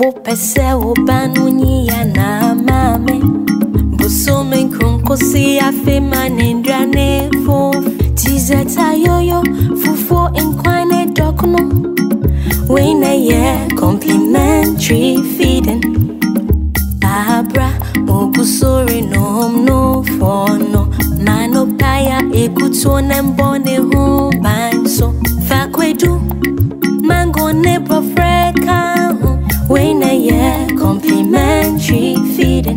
pese wo banunyi ya na mame Busome nkrunko si afe manendra nefo Tizeta yoyo fufo inkwane dokno Wena ye complimentary feeding Abra Mogusori no for no Mano paya ekuto nembone humbanso Fakwedu Mango nebo freka Wena ye complimentary feeding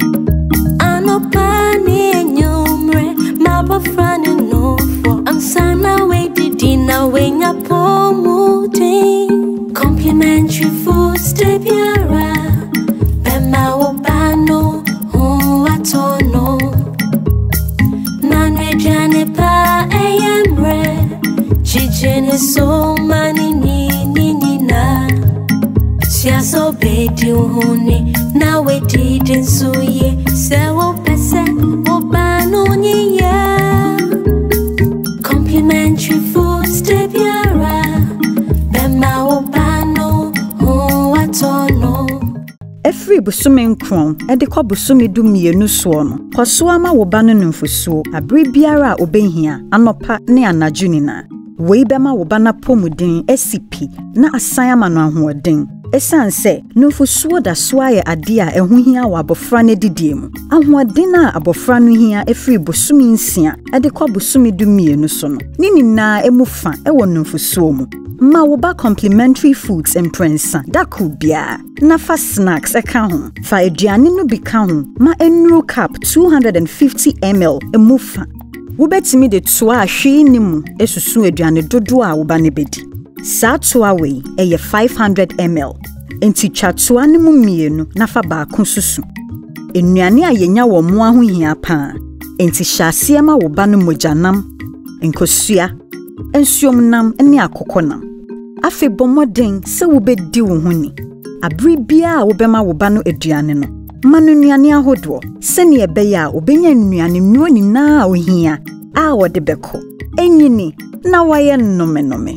Anopani enyumre Mabafrani no for Ansana we didina wenya pomuti Complimentary food stebiara Bema obano Huatono Manwe jane pa eyemre Chijene so mani ni na Siaso bedi uhuni Na we didn't suye Sewo pese obano niye Complimentary food stebiara Bema obano Huatono Every busumi nkron ede kwa busumi du mienu so no kwaso ama wo ba no nfusuo abere biara obehia anopa ne anadwo nina wei bema wo ba na pomuden asipi na asan ama no ahoden esanse nfusuo da so aye ade a eho hia wa abofra ne didie mu ahoden a abofra no hia efiri busumi nsia ede kwa busumi du mienu so no ninina emufa ewo nfusuo mu ma wo ba complimentary foods and prensa da kubia na fa snacks eka ho fa aduane no bi ka ho ma enru cup 250 ml emufa wo betimi de toa ahwe ni mu esusu aduane dodo a wo ba ne bedi sa toa we eye 500 ml enti twatoa ne mu mienu na fa ba konsusu enuane a yenya wo mo ahohia pa enti hyase ma wo ba no mojanam enkosua ensuomnam ne akokonam afi bomoden se wo bedi wo huni abri bia wo bema wo ba no aduane no manu nuane ahodo se ne ebeya obenya nuane nuo ni na ohia a wo de beko enyini na waye nnome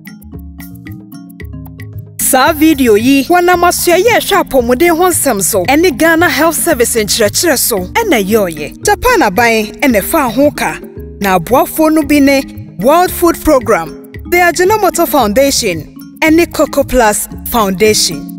Sa video yi wana masua ye hwapomode honsem so ene Ghana Health Service nkyerɛkyerɛ so ena yoye Japan aban ene fa ho ka na aboafo no bi ne World Food Program, the Ajinomoto Foundation, and the Coco Plus Foundation.